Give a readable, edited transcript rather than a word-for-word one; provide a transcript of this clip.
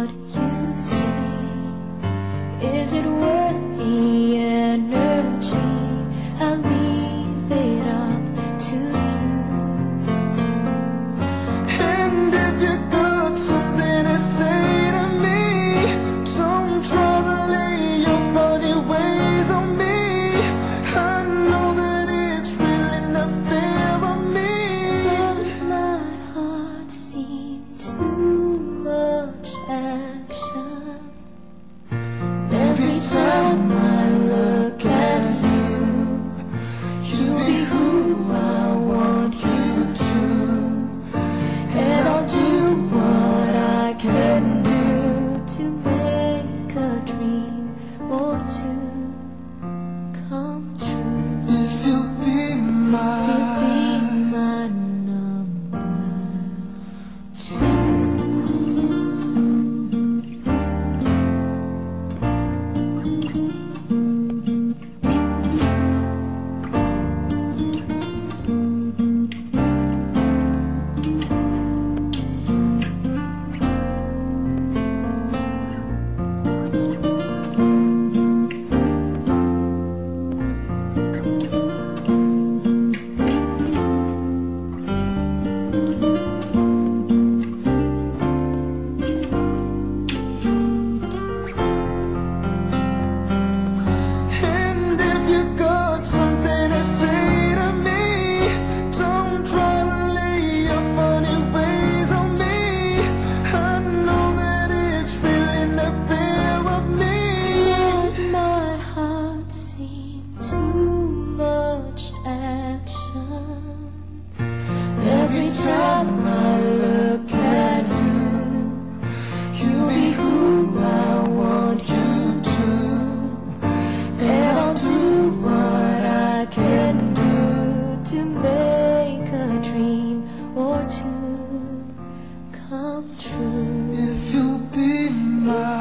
what you say. Is it worth the energy? I'll leave it up to you. And if you got something to say to me, don't try to lay your funny ways on me. I know that it's really not fair of me, But my heart seemed too much action. Every time I look at you, you be who I want you to. And I'll do what I can do to make a dream or two come true. if you'll be You'll be mine. my number two. And if you got something to say to me, don't try to lay your funny ways on me. I know that it's really not fair of me. But my heart seemed too much action. Every time I look at you, you be who I want you to. And I'll do what I can do to make a dream or two come true. If you'll be mine.